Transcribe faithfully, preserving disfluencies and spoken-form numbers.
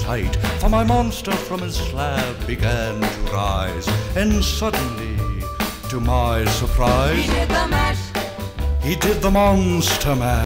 sight, for my monster from his slab began to rise. And suddenly, to my surprise, he did the mash. He did the monster mash.